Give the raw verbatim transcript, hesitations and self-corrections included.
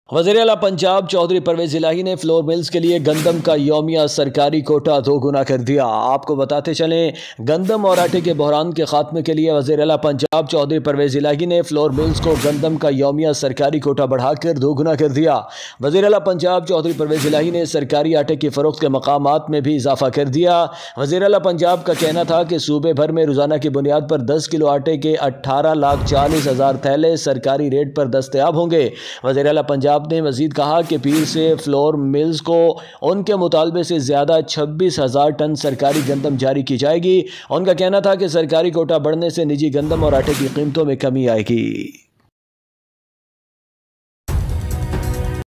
वज़ीर आला पंजाब चौधरी परवेज़ इलाही ने फ्लोर मिल्स के लिए गंदम का यौमिया सरकारी कोटा दोगुना कर दिया। आपको बताते चलें, गंदम और आटे के बहरान के खात्मे के लिए वज़ीर आला पंजाब चौधरी परवेज़ इलाही ने फ्लोर मिल्स को गंदम का यौमिया सरकारी कोटा बढ़ाकर दोगुना कर दिया। वज़ीर आला पंजाब चौधरी परवेज़ इलाही ने सरकारी आटे की फ़रोख्त के मकामात में भी इजाफा कर दिया। वज़ीर आला पंजाब का कहना था कि सूबे भर में रोज़ाना की बुनियाद पर दस किलो आटे के अट्ठारह लाख चालीस हज़ार थैले सरकारी रेट पर दस्तयाब होंगे। वज़ीर आला पंजाब ने मजीद कहा कि पीर से फ्लोर मिल्स को उनके मुतालबे से ज़्यादा छब्बीस हज़ार टन सरकारी गंदम जारी की जाएगी। उनका कहना था कि सरकारी कोटा बढ़ने से निजी गंदम और आटे की कीमतों में कमी आएगी।